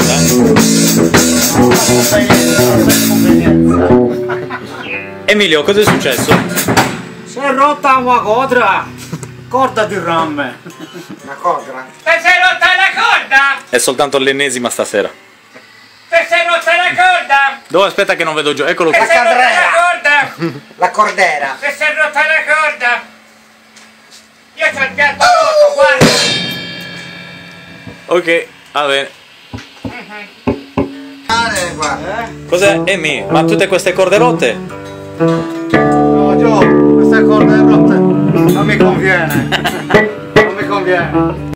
convenienza. Emilio, cosa è successo? Si è rotta una corda di rame. Una corda? Ti sei rotta la corda? È soltanto l'ennesima stasera. Ti sei rotta la corda? Dove? Aspetta che non vedo giù. Eccolo Ti qui. sei rotta la corda? La cordera. Ti sei rotta la corda? Io c'ho il piatto rotto, guarda. Ok, va bene. Guarda. Cos'è? Emi, ma tutte queste corde rotte? No, Gio, questa corda è rotta. Non mi conviene. Non mi conviene.